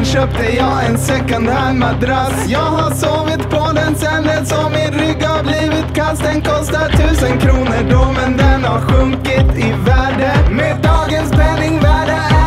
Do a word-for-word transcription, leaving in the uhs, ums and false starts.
köpte jag en second hand madrass. Jag har sovit på den sen dess och min rygg har blivit kast. Den kostar tusen kronor då, men den har sjunkit i värde. Med dagens penningvärde